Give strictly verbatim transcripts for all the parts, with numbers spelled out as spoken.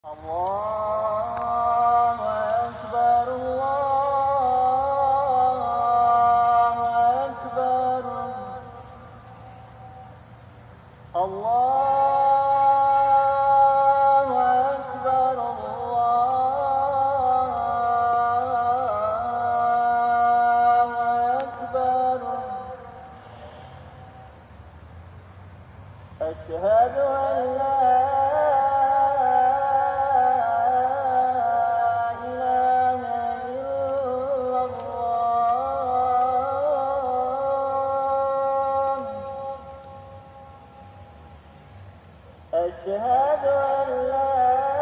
الله أكبر الله أكبر الله أكبر الله أكبر أشهد أن لا أشهد أن لا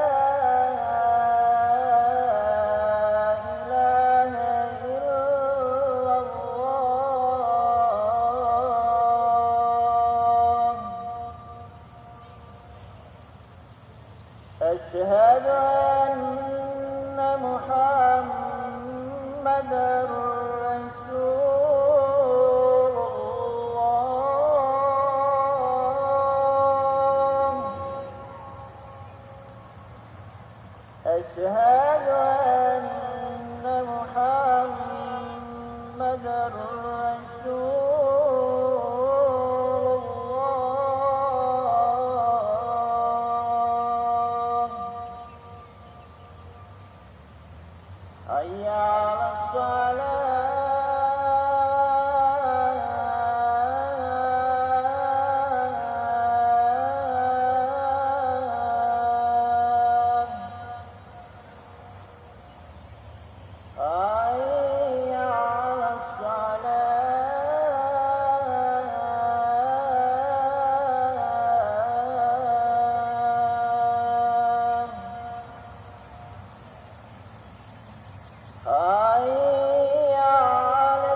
إله إلا الله أشهد أن محمدًا رسول الله أشهد أن محمدًا رسول الله حي على الصلاة حي على الصلاة حي على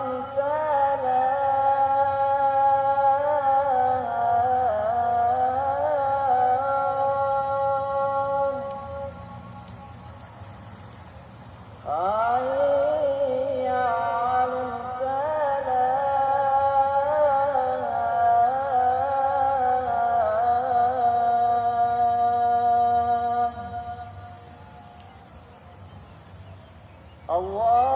الفلاح حي على الفلاح الله